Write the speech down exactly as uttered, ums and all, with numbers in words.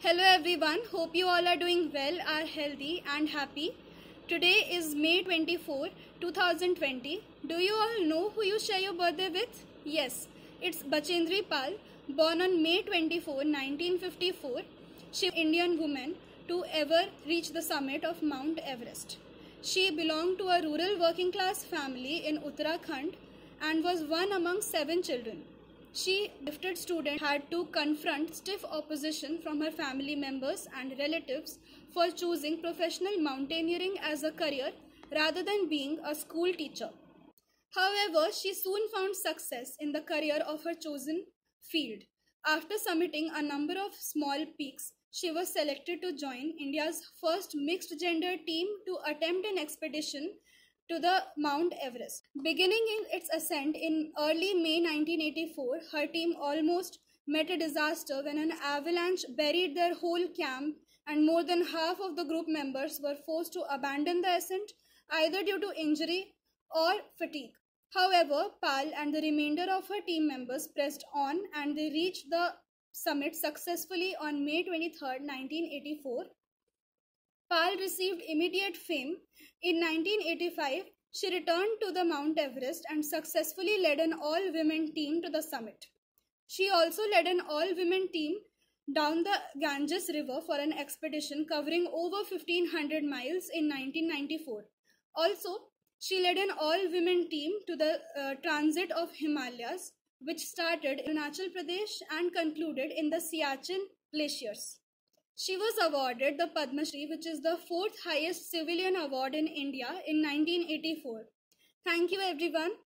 Hello everyone, hope you all are doing well, are healthy and happy. Today is May twenty-fourth, two thousand twenty. Do you all know who you share your birthday with? Yes, it's Bachendri Pal, born on May twenty-fourth, nineteen fifty-four. She was the first Indian woman to ever reach the summit of Mount Everest. She belonged to a rural working class family in Uttarakhand and was one among seven children. She, a gifted student, had to confront stiff opposition from her family members and relatives for choosing professional mountaineering as a career rather than being a school teacher. However, she soon found success in the career of her chosen field. After summiting a number of small peaks, she was selected to join India's first mixed-gender team to attempt an expedition to the Mount Everest. Beginning in its ascent in early May nineteen eighty-four, her team almost met a disaster when an avalanche buried their whole camp and more than half of the group members were forced to abandon the ascent either due to injury or fatigue. However, Pal and the remainder of her team members pressed on and they reached the summit successfully on May twenty-third, nineteen eighty-four. Pal received immediate fame. In nineteen eighty-five, she returned to the Mount Everest and successfully led an all-women team to the summit. She also led an all-women team down the Ganges River for an expedition covering over fifteen hundred miles in nineteen ninety-four. Also, she led an all-women team to the uh, transit of Himalayas, which started in Arunachal Pradesh and concluded in the Siachen glaciers. She was awarded the Padma Shri, which is the fourth highest civilian award in India, in nineteen eighty-four. Thank you everyone.